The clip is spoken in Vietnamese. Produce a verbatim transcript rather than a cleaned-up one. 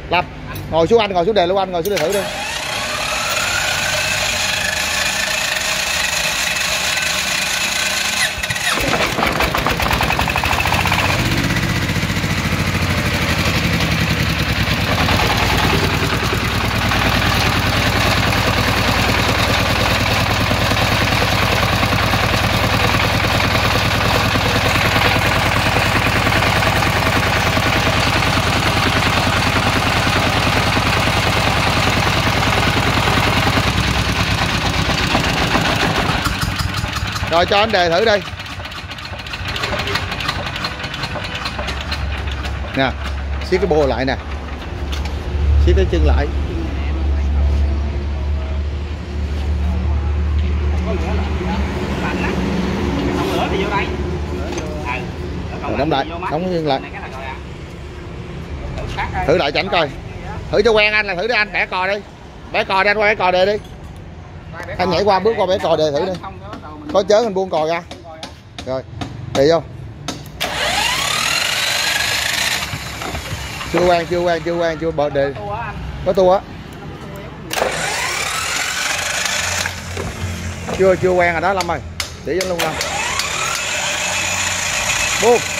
Lâm ngồi xuống anh, ngồi xuống đề luôn anh, ngồi xuống đề thử đi. Rồi cho anh đề thử đi. Nè, siết cái bô lại nè. Siết cái chân lại. Rồi đóng lại, đóng chân lại. Thử lại cho anh coi. Thử cho quen anh là thử đi anh, bẻ cò đi. Bẻ cò đi anh, qua bẻ cò đề đi. Anh nhảy qua bước qua bẻ cò đề thử đi. Có chớ mình buông cò ra. Rồi, đi vô. Chưa quen, chưa quen, chưa quen, chưa bờ đề. Có tua á. Chưa chưa quen rồi đó Lâm ơi. Chỉ cho luôn Lâm. Buông.